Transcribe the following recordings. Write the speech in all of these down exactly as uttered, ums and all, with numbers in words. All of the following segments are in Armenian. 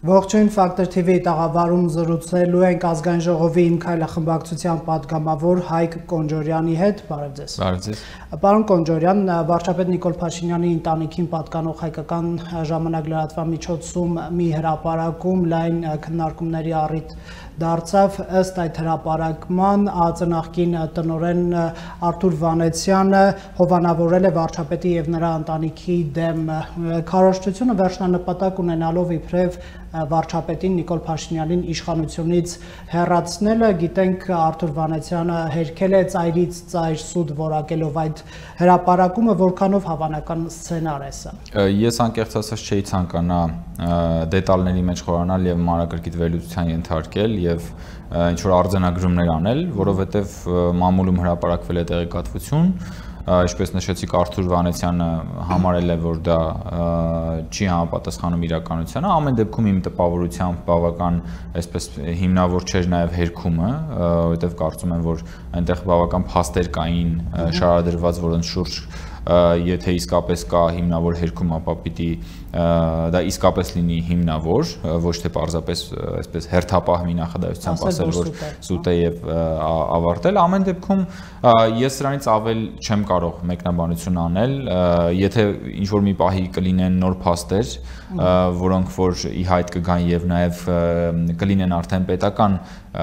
Ողջույն Factor T V-ի տաղավարում զրուցելու ենք ազգային ժողովի Իմ քայլը խմբակցության падգամավոր Հայկ Կոնջորյանի հետ, բարև ձեզ։ Բարև ձեզ։ Պարոն Կոնջորյան, վարչապետ Նիկոլ Փաշինյանի ընտանիքին պատկանող հայկական ժամանակ լրատվամիջոցում մի հրապարակում լայն քննարկումների առիթ դարձավ, ըստ այդ հրապարակման ԱԱԾ-նախկին տնօրեն Արթուր Վանեցյանը հովանավորել է վարչապետի եւ նրա ընտանիքի դեմ քարոզչությունը վերջնանպատակ ունենալով իբրև վարչապետին Նիկոլ Փաշինյանին իշխանությունից հեռացնելը, գիտենք Արթուր Վանեցյանը հերքել է ծայրից ծայր սուտ որակելով այդ հրապարակումը, որքանով հավանական սցենար է սա։ Ես անկեղծ ասած չէի ցանկանա դետալների մեջ խորանալ եւ մանրակրկիտ վերլուծության ենթարկել եւ ինչ որ արձանագրումներ անել, որովհետեւ մամուլում հրապարակվել է տեղեկատվություն, ինչպես նշեցիք Արթուր Վանեցյանը համարել է, որ դա չի համապատասխանում իրականությանը, ամեն դեպքում իմ տպավորությամբ բավական այսպես հիմնավոր չէր նաև հերքումը, որովհետև կարծում եմ, որ այնտեղ բավական փաստեր կային շարադրված, որոնց շուրջ եթե իսկապես կա հիմնավոր հերքում, ապա պիտի դա իսկապես լինի հիմնավոր, ոչ թե պարզապես այսպես հերթապահ մի նախադասությամբ ասել, որ սուտ է եւ ավարտել։ Ամեն դեպքում ես սրանից ավել չեմ կարող մեկնաբանություն անել, եթե ինչ որ մի պահի կլինեն նոր փաստեր, որոնք որ ի հայտ կգան եւ նաեւ կլինեն արդեն պետական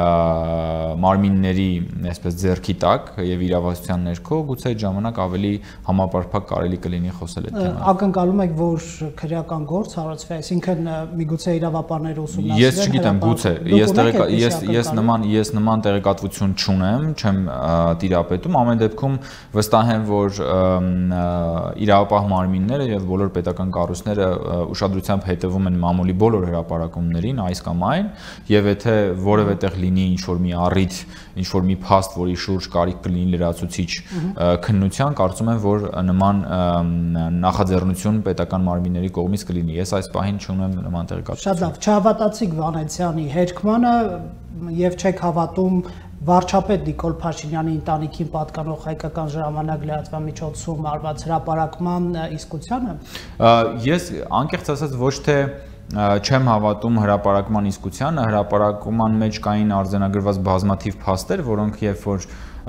մարմինների այսպես ձեռքի տակ եւ իրավասության ներքո, գուցե այդ ժամանակ ավելի համապարփակ կարելի կլինի խոսել այդ թեմայով։ Ակնկալում եք, որ քրեական գործ հարուցվի, այսինքն միգուցե իրավապահները ուսումնասիրեն։ Ես չգիտեմ, գուցե ես ես ես նման ես նման տեղեկատվություն չունեմ, չեմ տիրապետում, ամեն դեպքում վստահ եմ, որ իրավապահ մարմինները եւ բոլոր պետական կառույցները ուշադրությամբ հետևում են մամուլի բոլոր հրապարակումներին, այս կամ այն, եւ եթե որևէ տեղ լինի ինչ որ մի առիթ, ինչ որ մի փաստ, որի շուրջ կարիք կլինի լրացուցիչ քննության, կարծում եմ, որ նման նախաձեռնություն պետական մարմինների կողմից կլինի։ Ես այս պահին չունեմ նման տեղեկատվություն։ Շատ լավ, չհավատացիք Վանեցյանի հերքմանը եւ չեք հավատում վարչապետ Նիկոլ Փաշինյանի ընտանիքին պատկանող հայկական ժամանակ լրատվամիջոցում արված հրապարակման իսկությանը։ Ես անկեղծ ասած ոչ թե չեմ հավատում հրապարակման իսկությանը, հրապարակման մեջ կային արձանագրված բազմաթիվ փաստեր, որոնք երբ որ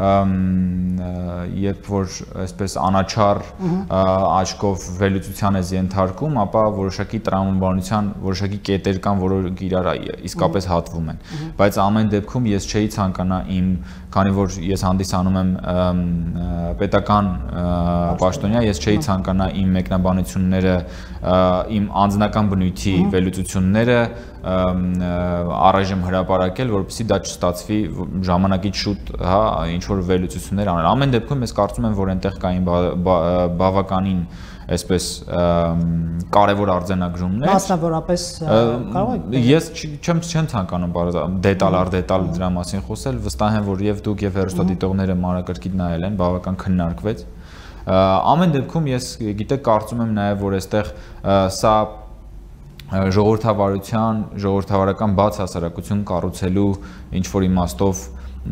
երբ որ այսպես անաչառ աչքով վերլուծության ես ենթարկում, ապա որոշակի տրամաբանության որոշակի կետեր կան, որոնք իրար իսկապես հատվում են, բայց ամեն դեպքում ես չէի ցանկանա իմ, քանի որ ես հանդիսանում եմ պետական պաշտոնյա, ես չէի ցանկանա իմ մեկնաբանությունները, իմ անձնական բնույթի վերլուծությունները առայժմ հրապարակել, որպեսզի դա չստացվի ժամանակից շուտ, հա, ինչ որ վերլուծություններ անել։ Ամեն դեպքում ես կարծում եմ, որ այնտեղ կային բավականին այսպես կարևոր արձանագրումներ։ Մասնավորապես կարող եք։ Ես չեմ չեմ ցանկանում դետալ առ դետալ դրա մասին խոսել, վստահ եմ, որ եւ դուք եւ հեռուստադիտողները մանրակրկիտ նայել են, բավական քննարկվեց։ Ամեն դեպքում ես գիտեք, կարծում եմ նաեւ, որ այստեղ սա ժողովրդավարության, ժողովրդավարական բաց հասարակություն կառուցելու ինչ որ իմաստով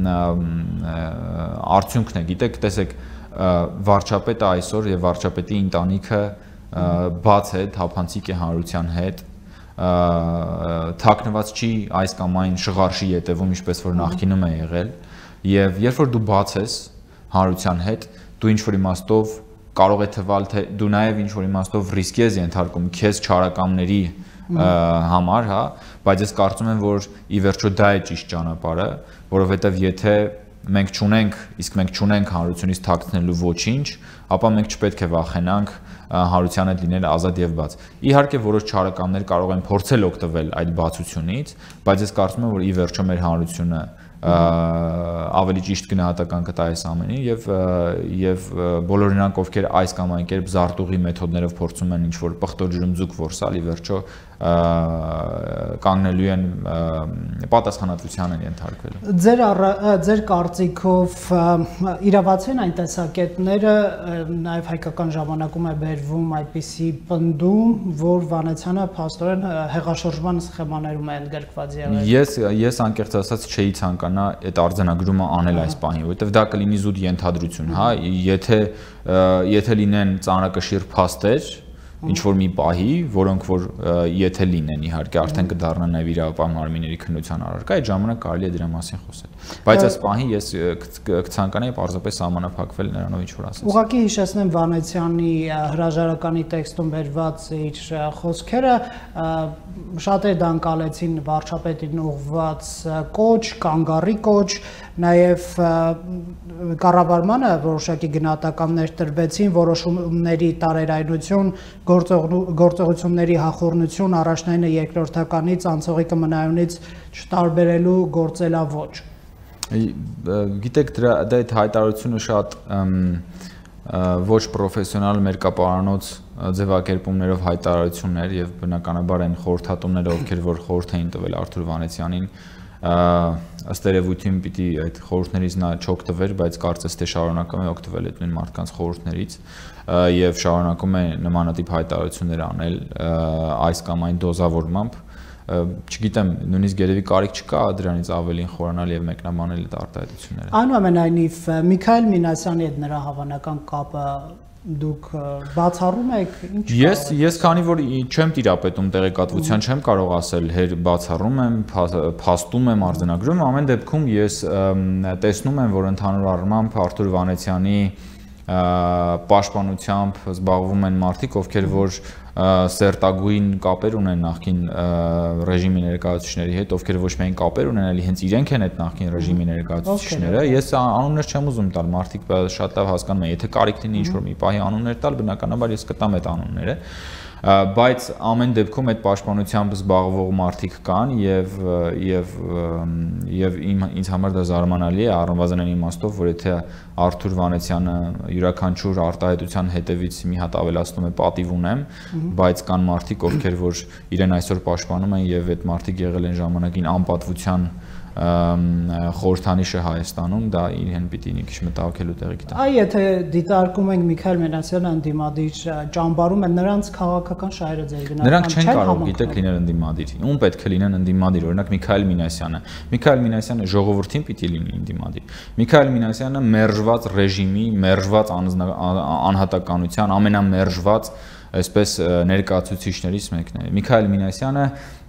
արդյունքն է, գիտեք, տեսեք, վարչապետը այսօր եւ վարչապետի ընտանիքը բաց է, թափանցիկ է հանրության հետ, թաքնված չի այս կամ այն շղարշի ետևում, ինչպես որ նախկինում է եղել, եւ երբ որ դու բաց ես հանրության հետ, դու ինչ որ իմաստով կարող է թվալ, թե դու նաեւ ինչ որ իմաստով ռիսկի ես ենթարկում քեզ չարակամների համար, հա, բայց ես կարծում եմ, որ ի վերջո դա է ճիշտ ճանապարհը, որովհետեւ եթե մենք չունենք, իսկ մենք չունենք հանրությունից թաքցնելու ոչինչ, ապա մենք չպետք է վախենանք հանրության հետ լինել ազատ եւ բաց։ Իհարկե որոշ չարակամներ կարող են փորձել օգտվել այդ բացությունից, բայց ես կարծում եմ, որ ի վերջո մեր հանրությունը ավելի ճիշտ գնահատական կտա այս ամենին եւ եւ բոլոր նրանք, ովքեր այս կամ այն կերպ զարտուղի մեթոդներով փորձում են ինչ-որ պղտոջրմձուկ որսալ, ի վերջո կանգնելու են պատասխանատվության են ենթարկվելու։ Ձեր ձեր կարծիքով իրավացեն այն տեսակետները, նաեւ հայկական ժամանակում է բերվում այդպիսի պնդում, որ Վանեցյանը փաստորեն հեղաշրջման սխեմաներում է ընդգրկված եղել։ Ես ես անկեղծ ասած չէի ցանկանա այդ արձանագրումը անել այս պահին, որովհետեւ դա կլինի զուտ ենթադրություն, հա, եթե եթե լինեն ծանրակշիռ փաստեր, ինչ որ մի պահի, որոնք որ եթե լինեն իհարկե արդեն կդառնան նաև իրավապահ մարմինների քննության առարկա, այդ ժամանակ կարելի է դրա մասին խոսել։ Բայց այս պահին ես կցանկանայի պարզապես սահմանափակվել նրանով ինչ որ ասես։ Ուղղակի հիշեցնեմ Վանեցյանի հրաժարականի տեքստում վերված իր խոսքերը, շատերը դա անցալեցին վարչապետին ուղղված կոչ, կանգառի կոչ, նաև կառավարմանը որոշակի գնահատականներ տրվեցին, որոշումների տարերայնություն, գործողությունների հախորնություն, առաջնայինը երկրորդականից, անցողիկը մնայունից չտարբերելու գործելաոճ։ Գիտեք, դրա այդ հայտարարությունը շատ ոչ պրոֆեսիոնալ մերկապարանոց ձևակերպումներով հայտարարություններ եւ բնականաբար այն խորհրդատումները, ովքեր որ խորհուրդ էին տվել Արթուր Վանեցյանին, ըստ երևույթին պիտի այդ խորհուրդներից նա չօգտվեր, բայց կարծես թե շարունակում է օգտվել այդ նույն մարդկանց խորհուրդներից եւ շարունակում է նմանատիպ հայտարարություններ անել այս կամ այն դոզավորմամբ, չգիտեմ, նույնիսկ երևի կարիք չկա դրանից ավելին խորանալ եւ մեկնաբանել այդ արտահայտությունները։ Այնուամենայնիվ Միքայել Մինասյանի հետ նրա հավանական կապը դուք բացառում եք ինչ։ Ես ես քանի որ չեմ տիրապետում տեղեկատվության, չեմ կարող ասել հեր բացառում եմ, փաստում եմ, արձանագրում, ամեն դեպքում ես տեսնում եմ, որ ընդհանուր առմամբ Արթուր Վանեցյանի պաշտպանությամբ զբաղվում են մարդիկ, ովքեր որ սերտագույն կապեր ունեն նախկին ռեժիմի ներկայացուցիչների հետ, ովքեր ոչ միայն կապեր ունեն, այլ հենց իրենք են այդ նախկին ռեժիմի ներկայացուցիչները։ Ես անուններ չեմ ուզում տալ, մարդիկ շատ լավ հասկանում են, եթե կարիք լինի ինչ-որ մի պահի անուններ տալ, բնականաբար ես կտամ այդ անունները, բայց ամեն դեպքում այդ պաշտպանությամբ զբաղվող մարդիկ կան եւ եւ եւ ինձ համար դա զարմանալի է առնվազն այն իմաստով, որ եթե Արթուր Վանեցյանը յուրաքանչյուր արտահայտության հետևից մի հատ ավելացնում է պատիվ ունեմ, բայց կան մարդիկ, ովքեր որ իրեն այսօր պաշտպանում են եւ այդ մարդիկ եղել են ժամանակին անպատվության խորհրդանիշը Հայաստանում, դա իրեն պիտի մի քիչ մտահոգելու տեղի գտա։ Այ եթե դիտարկում ենք Միքայել Մինասյանը ընդդիմադիր ճամբարում են նրանց քաղաքական շահերը ձեր գնահատական նրանք չեն կարող գիտեք լինել ընդդիմադիր։ Ում պետք է լինեն ընդդիմադիր, օրինակ Միքայել Մինասյանը։ Միքայել Մինասյանը ժողովրդին պիտի լինի ընդդիմադիր։ Միքայել Մինասյանը մերժված ռեժիմի, մերժված անհատականության, ամենամերժված այսպես ներկայացուցիչներից մեկն է։ Միքայել Մինասյանը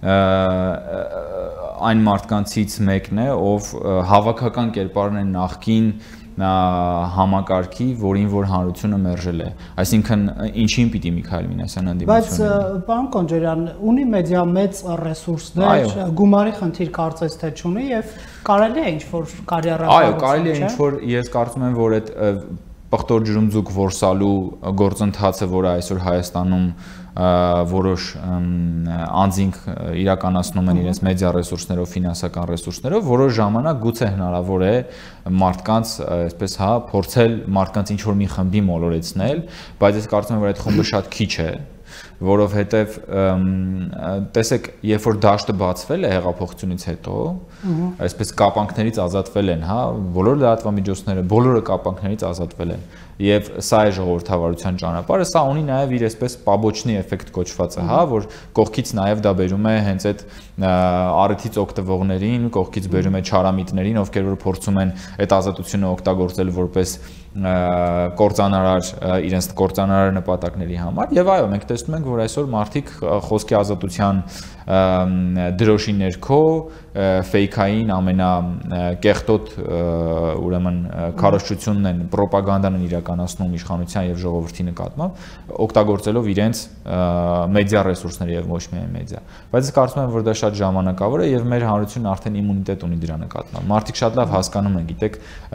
այն մարդկանցից մեկն է, ով հավաքական կերպարն է նախկին համակարգի, որին որ հանրությունը մերժել է։ Այսինքն ինչին պիտի Միքայել Մինասյանը ընդդիմություն։ Բայց պարոն Կոնջարյան, ունի մեդիա մեծ ռեսուրսներ, գումարի խնդիր կարծես թե չունի եւ կարելի է ինչ-որ կարիերա։ Այո, կարելի է ինչ-որ, ես կարծում եմ, որ այդ պղտոր ջրում ձուկ որսալու գործընթացը, որը այսօր Հայաստանում որոշ անձինք իրականացնում են իրենց մեդիա ռեսուրսներով, ֆինանսական ռեսուրսներով, որոշ ժամանակ գուցե հնարավոր է մարդկանց, այսպես հա, փորձել մարդկանց ինչ-որ մի խմբի մոլորեցնել, բայց ես կարծում եմ, որ այդ խումբը շատ քիչ է, որովհետև տեսեք, երբ որ դաշտը բացվել է հեղափոխությունից հետո, այսպես կապանքներից ազատվել են, հա, բոլոր լրատվամիջոցները, բոլորը կապանքներից ազատվել են, եւ սա է ժողովրդավարության ճանապարհը, սա ունի նաեւ իր այսպես պաբոչնի էֆեկտ կոչվածը, հա, որ կողքից նաեւ դա բերում է հենց այդ առիթից օգտվողներին, կողքից բերում է չարամիտներին, ովքեր որ փորձում են այդ ազատությունը օգտագործել որպես կործանարար իրենց կործանարար նպատակների համար եւ այո մենք տեսնում ենք որ այսօր մարդիկ խոսքի ազատության դրոշի ներքո ֆեյքային ամենակեղտոտ ուրեմն քարոզչությունն են ռոպագանդան են իրականացնում իշխանության եւ ժողովրդի նկատմամբ օգտագործելով իրենց մեդիա ռեսուրսները եւ ոչ միայն մեդիա բայց ես կարծում եմ որ դա շատ ժամանակավոր է եւ մեր հանրությունն արդեն իմունիտետ ունի դրա նկատմամբ մարդիկ շատ լավ հասկանում են գիտեք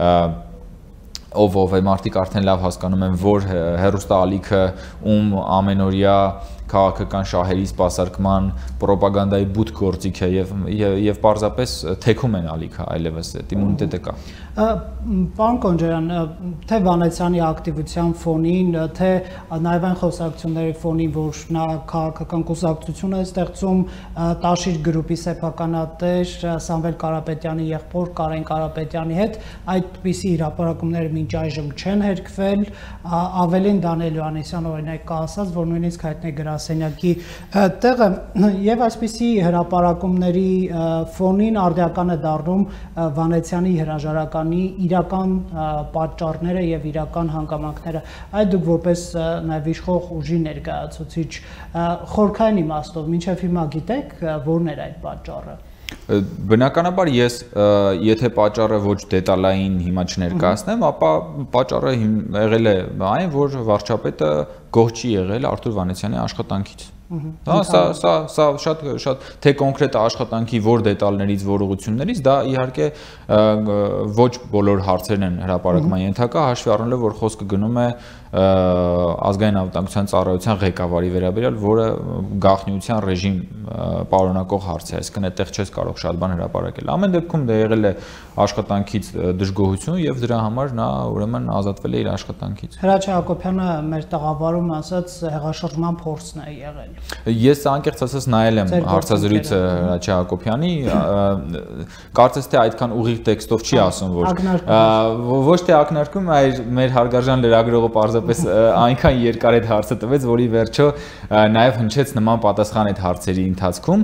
ով ով է մարդիկ արդեն լավ հասկանում են որ հերոստալիքը ում ամենօրյա քաղաքական շահերի սպասարկման ռոպագանդայի բութ գործիք է եւ եւ պարզապես թեքում են ալիքը այլևս այդ իմունիտետը կա Պարոն Կոնջարյան թե Վանեցյանի ակտիվության ֆոնին թե նաեւ այն խոսակցությունների ֆոնին որ նա քաղաքական կուսակցություն է ստեղծում Տաշիր գրուպի սեփականատեր Սամվել Կարապետյանի եղբոր Կարեն Կարապետյանի հետ այդպիսի հրապարակումները մինչ այժմ չեն հերկվել, ավելին Դանիել Հովհաննիսյանը օրինակ կա ասած, որ նույնիսկ հայտնի գրասենյակի տեղը եւ այսպիսի հրապարակումների ֆոնին արդյական է դառնում Վանեցյանի հրաժարականի իրական պատճառները եւ իրական հանգամանքները։ Այդ դուք որպես նաեւ իշխող ուժի ներկայացուցիչ խորքային իմաստով մինչեւ հիմա գիտեք որն էր այդ պատճառը։ Բնականաբար ես եթե պատճառը ոչ դետալային հիմա չներկայացնեմ, ապա պատճառը եղել է այն, որ վարչապետը գոհ չի եղել Արթուր Վանեցյանի աշխատանքից։ Դա սա սա սա շատ շատ թե կոնկրետ աշխատանքի որ դետալներից, որ ուղղություններից, դա իհարկե ոչ բոլոր հարցերն են հրապարակման ենթակա, հաշվի առնելով, որ խոսքը գնում է ազգային անվտանգության ծառայության ղեկավարի վերաբերյալ, որը գաղտնիության ռեժիմ պարունակող հարց է, այսինքն այդտեղ չես կարող շատ բան հրապարակել։ Ամեն դեպքում դա եղել է աշխատանքից դժգոհություն եւ դրա համար նա ուրեմն ազատվել է իր աշխատանքից։ Հրաչյա Հակոբյանը մեր տաղավարում ասաց հեղաշրջման փորձն է եղել։ Ես անկեղծ ասած նայել եմ հարցազրույցը Հրաչյա Հակոբյանի, կարծես թե այդքան ուղիղ տեքստով չի ասում, որ ոչ թե ակնարկում, այլ մեր հարգարժան լրագրողը պարզապես այնքան երկար այդ հարցը տվեց, որի վերջո նաև հնչեց նման պատասխան այդ հարցերի ընթացքում։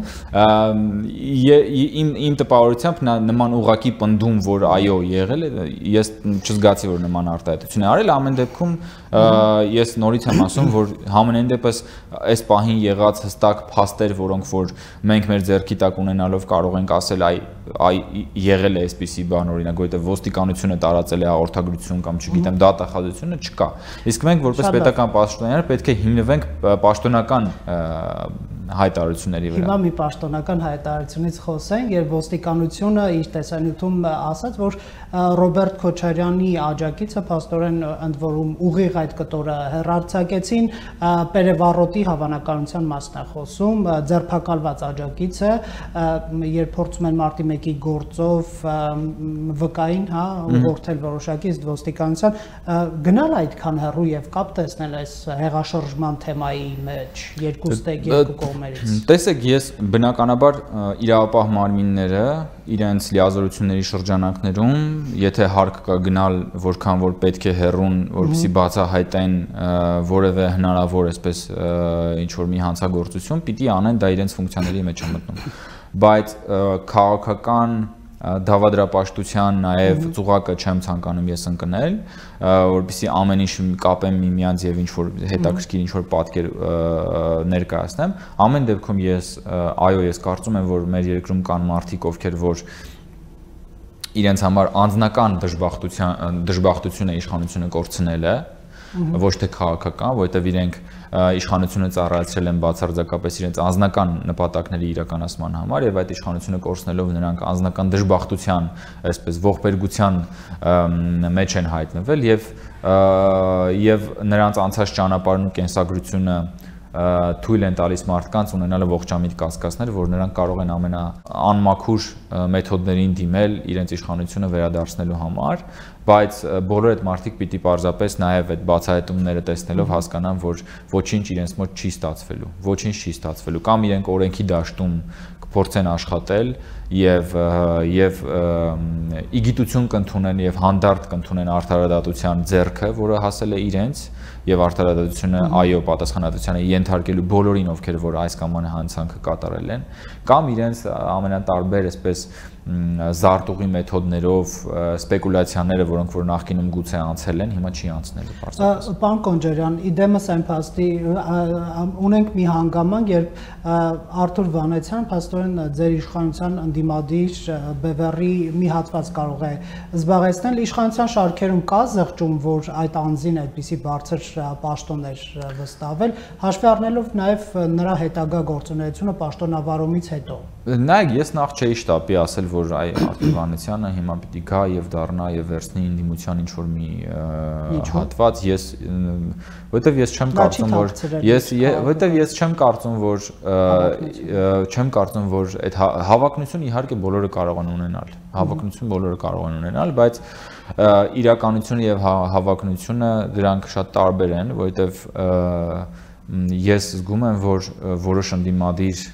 Իմ իմ տպավորությամբ նման ուղղակի պնդում, որ այո եղել է, ես չզգացի, որ նման արտահայտություն է արել, ամեն դեպքում ես նորից եմ ասում, որ համենայն դեպս այս պահին եղած հստակ փաստեր, որոնք որ մենք մեր ձեռքի տակ ունենալով կարող ենք ասել այ այ եղել է այսպիսի բան, օրինակ, որտեղ ոստիկանությունը տարածել է հաղորդագրություն կամ չգիտեմ դատախազությունը չկա։ Իսկ մենք որպես պետական պաշտոնյաներ պետք է հիմնվենք պաշտոնական հայտարարությունների վրա։ Հիմա մի պաշտոնական հայտարարությունից խոսենք, եւ ոստիկանությունը իր տեսանյութում ասաց, որ Ռոբերտ Քոչարյանի աջակիցը փաստորեն ընդ որում ուղիղ այդ կտորը հեռարձակեցին, Պերևառոտի հավանականության մասն է խոսում, ձերբակալված աջակիցը, երբ փորձում են մարտի մեկի գործով վկային, հա, ուղղորդել որոշակի ոստիկանության, գնալ այդքան հեռու եւ կապ տեսնել այս հեղաշրջման թեմայի մեջ, երկու ստեկ երկու կողմերից։ Տեսեք, ես բնականաբար իրավապահ մարմինները իրենց լիազորությունների շրջանակներում, եթե հարկ կա գնալ որքան որ պետք է հեռուն, որպեսզի բացահայտեն որևէ հնարավոր այսպես ինչ որ մի հանցագործություն, պիտի անեն, դա իրենց ֆունկցիաների մեջ է մտնում։ Բայց քաղաքական դավադրապաշտության նաև ծուղակը չեմ ցանկանում ես ընկնել, որպեսզի ամեն ինչ կապեմ միմյանց եւ ինչ որ հետաքրքիր ինչ որ պատկեր ներկայացնեմ։ Ամեն դեպքում ես այո, ես կարծում եմ, որ մեր երկրում կան մարդիկ, ովքեր որ իրենց համար անձնական դժբախտության դժբախտությունը իշխանությունը կորցնել է, ոչ թե քաղաքական, որովհետև իրենք իշխանությունը ծառայեցրել են բացարձակապես իրենց անձնական նպատակների իրականացման համար եւ այդ իշխանությունը կորցնելով նրանք անձնական դժբախտության, այսպես ողբերգության մեջ են հայտնվել եւ եւ նրանց անցած ճանապարհն ու կենսագրությունը թույլ են տալիս մարդկանց ունենալը ողջամիտ կասկածներ, որ նրանք կարող են ամենաանմաքուր մեթոդներին դիմել իրենց իշխանությունը վերադարձնելու համար, բայց բոլոր այդ մարդիկ պիտի պարզապես նաև այդ բացահայտումները տեսնելով հասկանան, որ ոչինչ իրենց մոտ չի ստացվելու, ոչինչ չի ստացվելու, կամ իրենք օրենքի դաշտում կփորձեն աշխատել եւ եւ իգիտություն կընդունեն եւ հանդարտ կընդունեն արդարադատության ձեռքը, որը հասել է իրենց եւ արդարադատությունը այո պատասխանատվությանը ենթարկելու բոլորին, ովքեր որ այս կամ այն հանցանքը կատարել են, կամ իրենց ամենատարբեր այսպես զարտուղի մեթոդներով սպեկուլյացիաները, որոնք որ նախկինում գուցե անցել են, հիմա չի անցնելու պարզապես։ Պարոն Կոնջարյան, իդեմս այն փաստի ունենք մի հանգամանք, երբ Արթուր Վանեցյան փաստորեն ձեր իշխանության ընդդիմադիր բևեռի մի հատված կարող է զբաղեցնել, իշխանության շարքերում կա զղջում, որ այդ անձին այդպիսի բարձր պաշտոններ վստահել, հաշվի առնելով նաև նրա հետագա գործունեությունը պաշտոնավարումից հետո։ Նայեք, ես նախ չէի շտապի ասել, որ այ Արթուր Վանեցյանը հիմա պիտի գա եւ դառնա եւ վերցնի ընդդիմության ինչ որ մի հատված, ես որովհետեւ ես չեմ կարծում, որ ես որովհետեւ ես չեմ կարծում, որ չեմ կարծում, որ այդ հավակնություն իհարկե բոլորը կարող են ունենալ, հավակնություն բոլորը կարող են ունենալ, բայց իրականությունը եւ հավակնությունը դրանք շատ տարբեր են, որովհետեւ ես զգում եմ, որ որոշ ընդդիմադիր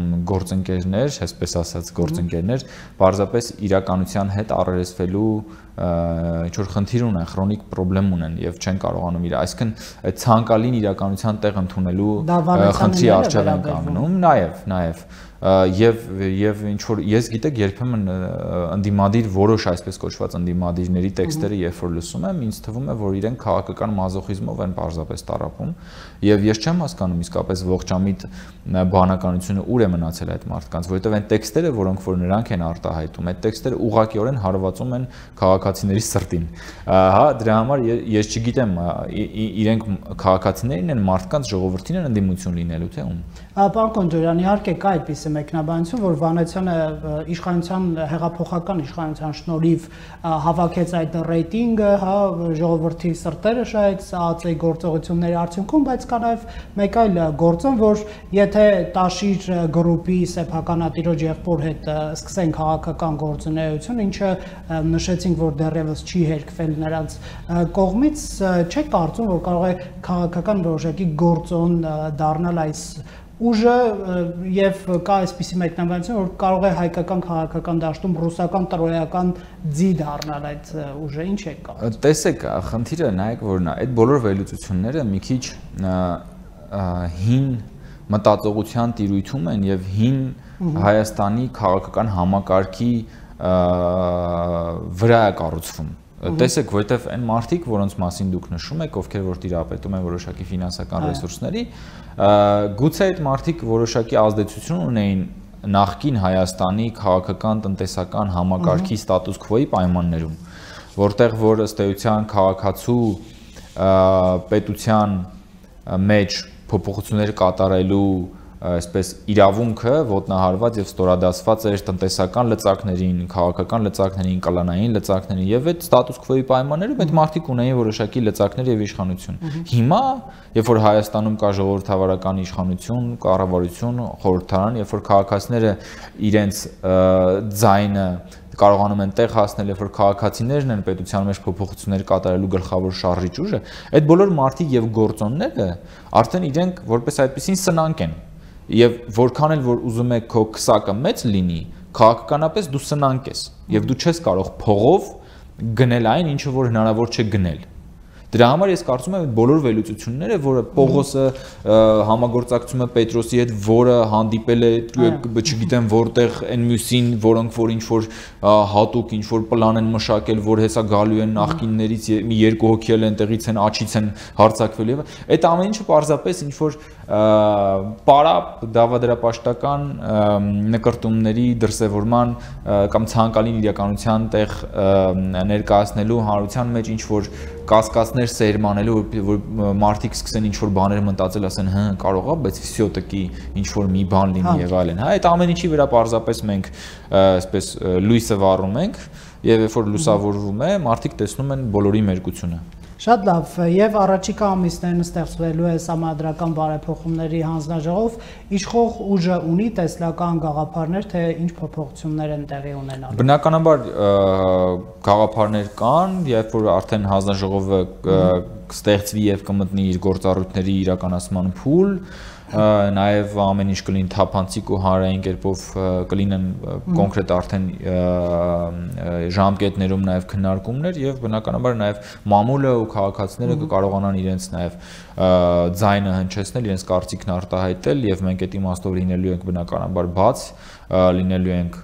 գործընկերներ, այսպես ասած գործընկերներ, պարզապես իրականության հետ առերեսվելու ինչ որ խնդիր ունեն, քրոնիկ խնդրեմ ունեն եւ չեն կարողանում իր, այսինքն այդ ցանկալին իրականության տեղ ընդունելու խնդրի առջև են կանգնում, նաեւ, նաեւ եւ եւ ինչ որ ես գիտեք երբեմն ընդդիմադիր որոշ այսպես կոչված ընդդիմադիրների տեքստերը երբ որ լսում եմ, ինձ թվում է որ իրենք քաղաքական մազոխիզմով են պարզապես տարապում եւ ես չեմ հասկանում իսկապես ողջամիտ բանականությունը ուր է մնացել այդ մարդկանց, որովհետեւ այն տեքստերը, որոնք որ նրանք են արտահայտում, այդ տեքստերը ուղղակիորեն հարվածում են քաղաքացիների սրտին։ Հա, դրա համար ես չգիտեմ, իրենք քաղաքացիներն են, մարդկանց ժողովրդին են ընդդիմություն լինելու թե ում։ Պարոն Կոնդորյան, իհարկե կա այդպիսի մեկնաբանություն, որ Վանեցյանը իշխանության հեղափոխական իշխանության շնորհիվ հավաքեց այդ ռեյտինգը, հա, ժողովրդի սրտերը շահեց ԱԱԾ-ի գործողությունների արդյունքում, բայց կա նաև մեկ այլ գործոն, որ եթե Տաշիր գրուպի սեփականատիրոջ եղբոր հետ սկսեն քաղաքական գործունեություն, ինչը նշեցինք, որ դեռևս չի հերքվել նրանց կողմից, չեք կարծում, որ կարող է քաղաքական որոշակի գործոն դառնալ այս ուժը եւ կա այսպիսի մեկնաբանություն, որ կարող է հայկական քաղաքական դաշտում ռուսական տրոյական ձի դառնալ այդ ուժը, ինչ է կա։ Տեսեք, խնդիրը նայեք, որ նա այդ բոլոր վերլուծությունները մի քիչ հին մտածողության տիրույթում են եւ հին Հայաստանի քաղաքական համակարգի վրա է կառուցվում։ Տեսեք, որովհետև այն մարդիկ, որոնց մասին դուք նշում եք, ովքեր որ տիրապետում են որոշակի ֆինանսական ռեսուրսների, գուցե այդ մարդիկ որոշակի ազդեցություն ունեին նախկին Հայաստանի քաղաքական տնտեսական համակարգի ստատուս քվոյի պայմաններում, որտեղ որ ըստ էության քաղաքացու պետության մեջ փոփոխություններ կատարելու այսպես իրավունքը ոտնահարված եւ ստորադասված էր տնտեսական լծակներին, քաղաքական լծակներին, կլանային լծակներին եւ այդ ստատուս քվոյի պայմաններում այդ մարդիկ ունեին որոշակի լծակներ եւ իշխանություն։ Հիմա, երբ որ Հայաստանում կա ժողովրդավարական իշխանություն, կառավարություն, խորհրդարան, երբ որ քաղաքացիները իրենց ձայնը կարողանում են տեղ հասնել, երբ որ քաղաքացիներն են պետության մեջ փոփոխություններ կատարելու գլխավոր շարժիչ ուժը, այդ բոլոր մարդիկ եւ գործոնները արդեն իրենք որպես այդպեսին սնանկ են։ Եվ որքան էլ որ ուզում եք քո քսակը մեծ լինի, քաղաքականապես դու սնանկ ես եւ դու չես կարող փողով գնել այն, ինչը որ հնարավոր չէ գնել։ Դրա համար ես կարծում եմ այդ բոլոր վերլուծությունները, որը Պողոսը համագործակցում է Պետրոսի հետ, որը հանդիպել է, չգիտեմ որտեղ այն մյուսին, որոնք որ ինչ որ հատուկ ինչ որ պլան են մշակել, որ հեսա գալու են նախկիններից մի երկու հոգի էլ այնտեղից են աչից են հարձակվել եւ այդ ամեն ինչը պարզապես ինչ որ պարապ դավադրապաշտական նկարտումների դրսևորման կամ ցանկալին իրականության տեղ ներկայացնելու հանրության մեջ ինչ որ կասկածներ սերմանելու, որ մարդիկ սկսեն ինչ որ բաներ մտածել, ասեն, հա, կարող է, բայց վсё տկի ինչ որ մի բան լինի եւ այլն։ Հա, այդ ամեն ինչի վրա պարզապես մենք այսպես լույսը վառում ենք եւ երբ որ լուսավորվում է, մարդիկ տեսնում են բոլորի մերկությունը։ Շատ լավ, եւ առաջիկա ամիսներն ստեղծվելու է համադրական բարեփոխումների հանձնաժողով, իշխող ուժը ունի տեսլական գաղափարներ, թե ինչ փոփոխություններ են տեղի ունենալու։ Բնականաբար գաղափարներ կան, երբ որ արդեն հանձնաժողովը կստեղծվի եւ կմտնի իր գործառույթների իրականացման փուլ, նաև ամեն ինչ կլինի թափանցիկ ու հանրային կերպով կլինեն կոնկրետ արդեն ժամկետներում նաև քննարկումներ եւ բնականաբար նաև մամուլը ու քաղաքացիները կկարողանան իրենց նաև ձայնը հնչեցնել, իրենց կարծիքն արտահայտել եւ մենք այդ իմաստով լինելու ենք բնականաբար բաց, լինելու ենք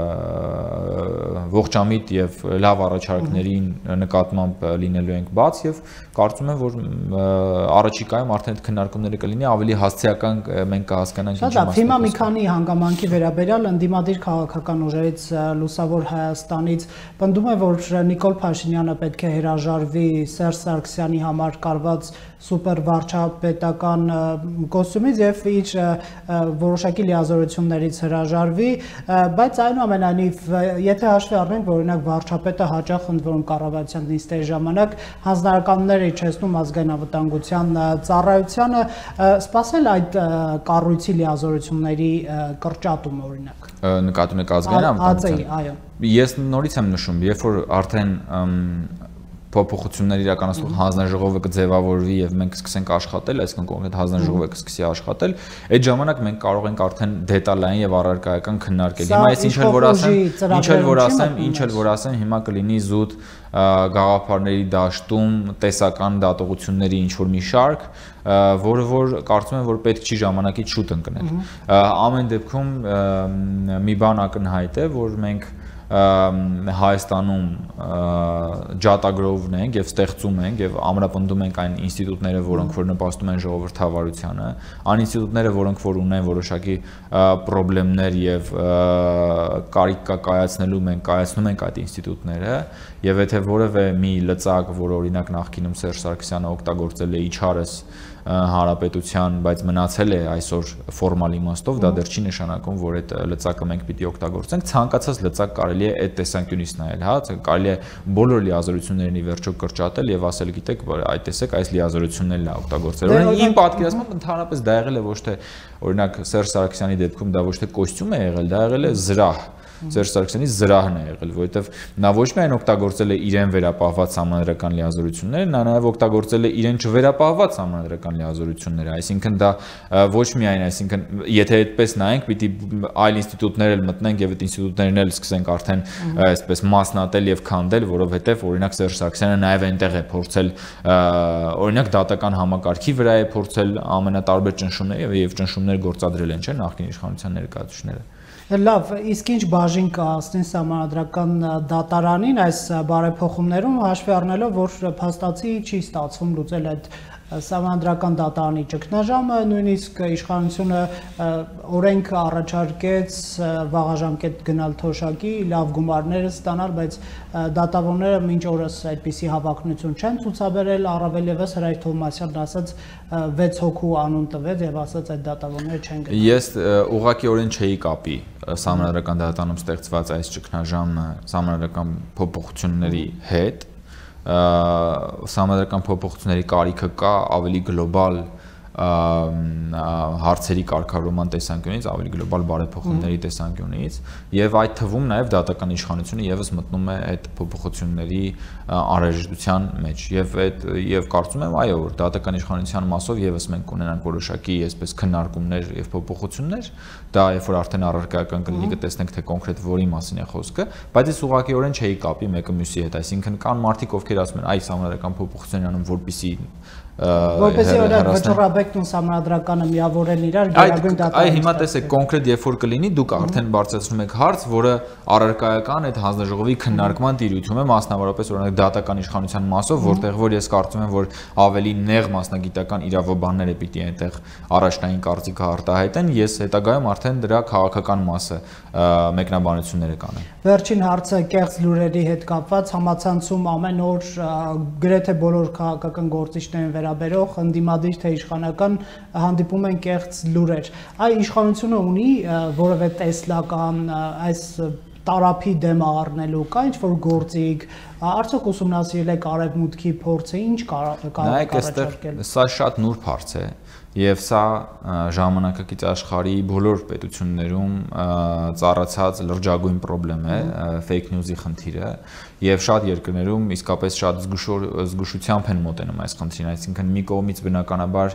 ողջամիտ եւ լավ առաջարկների նկատմամբ լինելու ենք բաց եւ կարծում եմ որ առաջիկայում արդեն այդ քննարկումները կլինի ավելի հասցեական մենք կհասկանանք ինչ է։ Հիմա մի քանի հանգամանքի վերաբերյալ ընդդիմադիր քաղաքական ուժերից լուսավոր Հայաստանից պնդում է որ Նիկոլ Փաշինյանը պետք է հրաժարվի Սերժ Սարգսյանի համար կարված սուպեր վարչապետական կոստյումից եւ իր որոշակի լիազորություններից հրաժարվի, բայց այնուամենայնիվ եթե հաշվի առնենք որ օրինակ վարչապետը հաճախ ընդվորում կառավարության նիստերի ժամանակ հանձնարարականներ իջեցնում ազգային անվտանգության ծառայությանը, սպասել այդ կառույցի լիազորությունների կրճատում օրինակ։ Նկատում եք ազգային անվտանգության։ Այո։ Ես նորից եմ նշում, երբ որ արդեն փոփոխություններ իրականացնող հանձնաժողովը կձևավորվի եւ մենք սկսենք աշխատել, այսինքն կոնկրետ հանձնաժողովը կսկսի աշխատել, այդ ժամանակ մենք կարող ենք արդեն դետալային եւ առարկայական քննարկել։ Հիմա այս ինչ էլ որ ասեմ, ինչ էլ որ ասեմ, ինչ էլ որ ասեմ, հիմա կլինի զուտ գաղափարների դաշտում տեսական դատողությունների ինչ որ մի շարք, որը որ կարծում եմ որ պետք չի ժամանակից շուտ ընկնել։ Ամեն դեպքում մի բան ակնհայտ է, որ մենք Հայաստանում ջատագրովն ենք եւ ստեղծում ենք եւ ամրապնդում ենք այն ինստիտուտները, որոնք որ նպաստում են ժողովրդավարությանը, այն ինստիտուտները, որոնք որ ունեն որոշակի խնդիրներ եւ կարիք կա կայացնելու, մենք կայացնում ենք այդ ինստիտուտները եւ եթե որևէ մի լծակ, որ օրինակ նախկինում Սերժ Սարգսյանը օգտագործել է իջարս հանրապետության, բայց մնացել է այսօր ֆորմալ իմաստով, դա դեռ չի նշանակում, որ այդ լծակը մենք պիտի օգտագործենք, ցանկացած լծակ կարելի է այդ տեսանկյունից նայել, հա, կարելի է բոլոր լիազորություններին ի վերջո կրճատել եւ ասել, գիտեք, այդ տեսեք, այս լիազորություններն է օգտագործել։ Օրինակ իմ պատկերացմամբ ընդհանրապես դա եղել է ոչ թե օրինակ Սերժ Սարգսյանի դեպքում դա ոչ թե կոստյում է եղել, դա եղել է զրահ։ Սերժ Սարգսյանի զրահն է եղել, որովհետև նա ոչ միայն օգտագործել է իրեն վերապահված համանդրական լիազորությունները, նա նաև օգտագործել է իրեն չվերապահված համանդրական լիազորությունները, այսինքն դա ոչ միայն, այսինքն եթե այդպես նայենք, պիտի այլ ինստիտուտներ էլ մտնենք եւ այդ ինստիտուտներն էլ սկսենք արդեն այսպես մասնատել եւ քանդել, որովհետև օրինակ Սերժ Սարգսյանը նաև այնտեղ է փորձել օրինակ դատական համակարգի վրա է փորձել ամենատարբեր ճնշումներ եւ ճնշումներ գործադրել են, չէ՞, նախկին իշխանության ներկայացուցիչները։ Լավ, իսկ ինչ բաժին կհասնի սահմանադրական դատարանին այս բարեփոխումներում, հաշվի առնելով, որ փաստացի չի ստացվում լուծել այդ սահմանադրական դատարանի ճգնաժամը, նույնիսկ իշխանությունը օրենք առաջարկեց վաղաժամկետ գնալ թոշակի, լավ գումարներ ստանալ, բայց դատավորները մինչ օրս այդպիսի հավակնություն չեն ցուցաբերել, առավել ևս Հրայր Թովմասյանն ասաց վեց հոգու անուն տվեց եւ ասաց այդ դատավորները չեն գնալ։ Ես ուղղակիորեն չէի կապի սահմանադրական դատարանում ստեղծված այս ճգնաժամը սահմանադրական փոփոխությունների հետ, սահմանադրական փոփոխությունների կարիքը կա ավելի գլոբալ հարցերի կարգավորման տեսանկյունից, ավելի գլոբալ բարեփոխումների տեսանկյունից եւ այդ թվում նաեւ դատական իշխանությունը եւս մտնում է այդ փոփոխությունների անհրաժեշտության մեջ եւ այդ եւ կարծում եմ այո որ դատական իշխանության մասով եւս մենք կունենանք որոշակի այսպես քննարկումներ եւ փոփոխություններ, դա երբ որ արդեն առարկայական կլինի կտեսնենք թե կոնկրետ որի մասին է խոսքը, բայց ես ուղղակիորեն չէի կապի մեկը մյուսի հետ, այսինքն կան մարդիկ ովքեր ասում են այս համանդրական փոփոխությունն անում որպեսի որպեսզի օրինակ վճռաբեկն ու սահմանադրականը միավորեն իրար գերագույն դատարանի։ Այ հիմա տեսեք կոնկրետ երբ որ կլինի դուք արդեն բարձրացնում եք հարց, որը առարկայական այդ հանձնաժողովի քննարկման տիրույթում է, մասնավորապես օրինակ դատական իշխանության մասով, որտեղ որ ես կարծում եմ, որ ավելի նեղ մասնագիտական իրավաբանները պիտի այնտեղ առաջնային կարծիքը արտահայտեն, ես հետագայում արդեն դրա քաղաքական մասը մեկնաբանությունները կանեմ։ Վերջին հարցը կեղծ լուրերի հետ կապված, համացանցում ամեն օր գրեթե բոլոր քաղաքական գործիչներին վերաբերող ընդդիմադիր թե իշխանական հանդիպում են կեղծ լուրեր։ Այ իշխանությունը ունի որևէ տեսլական այս տարափի դեմ առնելու կա ինչ-որ գործիք, արդյոք ուսումնասիրել եք արևմուտքի փորձը, ինչ կարող եք առաջարկել։ Սա շատ նուրբ հարց է եւ սա ժամանակակից աշխարհի բոլոր պետություններում ծառացած լրջագույն խնդրեմ է, fake news-ի խնդիրը եւ շատ երկրներում իսկապես շատ զգուշությամբ են մոտենում այս խնդրին, այսինքն մի կողմից բնականաբար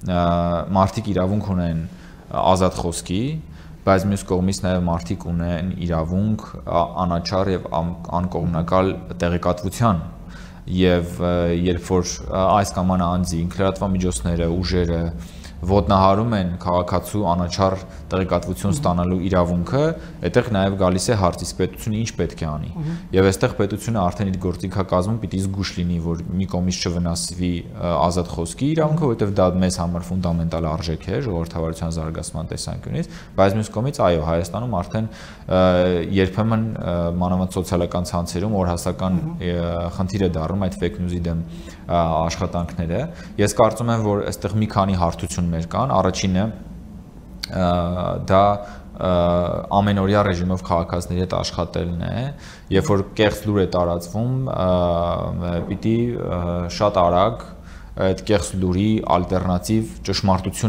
մարդիկ իրավունք ունեն ազատ խոսքի, բայց մյուս կողմից նաև մարդիկ ունեն իրավունք անաչառ եւ անկողմնակալ տեղեկատվության եւ երբ որ այս կամ այն անձի ինքնարատվամիջոցները, ուժերը ոտնահարում են քաղաքացու անաչառ տեղեկատվություն ստանալու իրավունքը, այդտեղ նաև գալիս է հարց, իսկ պետությունը ինչ պետք է անի։ Եվ այստեղ պետությունը արդեն իր գործիքակազմում պիտի զգուշ լինի, որ մի կողմից չվնասվի ազատ խոսքի իրավունքը, որովհետև դա մեզ համար ֆունդամենտալ արժեք է ժողովրդավարության զարգացման տեսանկյունից, բայց մյուս կողմից այո, Հայաստանում արդեն երբեմն մանավանդ սոցիալական ցանցերում օրհասական խնդիր է դառնում այդ fake news-ի դեմ աշխատանքները։ Ես կարծում եմ, որ այստեղ մի քանի հարթություններ կան, առաջինը դա ամենօրյա ռեժիմով քաղաքացիների հետ աշխատելն է, երբ որ կեղծ լուր է տարածվում, պիտի շատ արագ այդ կեղծ լուրի ալտերնատիվ ճշմարտությունը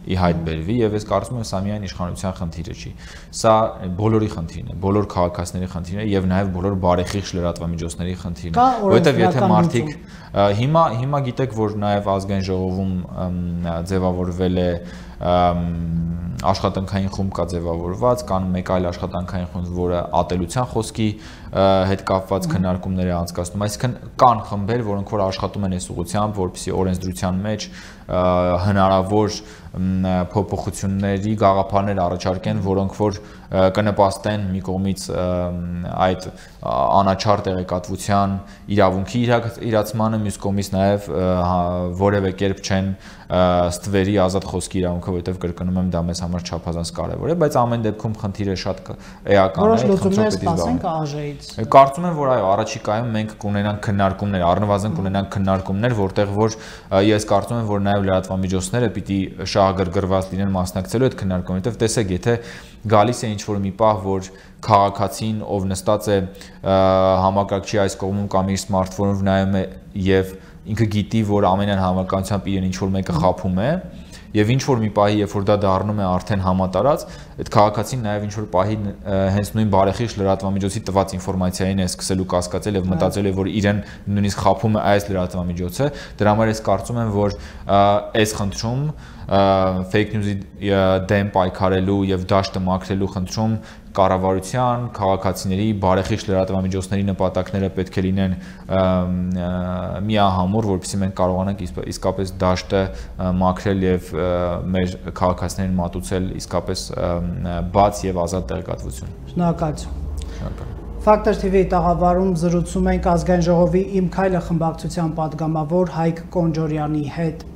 ի հայտ բերվի եւ ես կարծում եմ սա միայն իշխանության խնդիրը չի։ Սա բոլորի խնդիրն է, բոլոր քաղաքացիների խնդիրն է եւ նաեւ բոլոր բարեխիղճ լրատվամիջոցների խնդիրն է, որովհետեւ եթե մարդիկ հիմա հիմա գիտեք, որ նաեւ ազգային ժողովում ձևավորվել է աշխատանքային խումբ կա ձևավորված, կան մեկ այլ աշխատանքային խումբ, որը ատելության խոսքի հետ կապված քննարկումներ է անցկացնում, այսինքն կան խմբեր, որոնք որ աշխատում են այս ուղղությամբ, որպեսզի օրենսդրության մեջ հնարավոր փոփոխությունների գաղափարներ առաջարկեն, որոնք որ կնպաստեն մի կողմից այդ անաչառ տեղեկատվության իրավունքի իրացմանը, մյուս կողմից նաև որևէ կերպ չեն ստվերի ազատ խոսքի իրավունքը, որովհետև կրկնում եմ դա մեզ համար չափազանց կարևոր է, բայց ամեն դեպքում խնդիրը շատ էական է։ Որոշ լուծումներ սպասենք ԱԺ-ից։ Կարծում եմ, որ այո, առաջիկայում մենք կունենանք քննարկումներ, առնվազն կունենանք քննարկումներ, որտեղ որ ես կարծում եմ, որ նաև լրատվամիջոցները պիտի շահագրգռված լինեն մասնակցելու այդ քննարկումին, որովհետև տեսեք, եթե գալիս է ինչ-որ մի պահ, որ քաղաքացին, ով նստած է համակարգչի այս կողմում կամ իր սմարթֆոնով նայում է եւ ինքը գիտի, որ ամենայն հավանականությամբ իրեն ինչ-որ մեկը խաբում է, եւ ինչ-որ մի պահի, երբ որ դա դառնում է արդեն համատարած, այդ քաղաքացին նաեւ ինչ-որ պահի հենց նույն բարեխիղճ լրատվամիջոցի տված ինֆորմացիային է սկսելու կասկածել եւ մտածել է, որ իրեն նույնիսկ խաբում է այս լրատվամիջոցը, դրա համար ես կարծում եմ, որ այս խնդրում fake news-ի դեմ պայքարելու եւ դաշտը մաքրելու խնդրում կառավարության, քաղաքացիների, բարեխիղճ լրատվամիջոցների նպատակները պետք է լինեն միահամուռ, որպեսզի մենք կարողանանք իսկապես դաշտը մաքրել եւ մեր քաղաքացիներին մատուցել իսկապես բաց եւ ազատ տեղեկատվություն։ Շնորհակալություն։ Factor T V-ի տաղավարում զրուցում ենք ազգային ժողովի Իմ քայլը խմբակցության պատգամավոր Հայկ Կոնջորյանի հետ։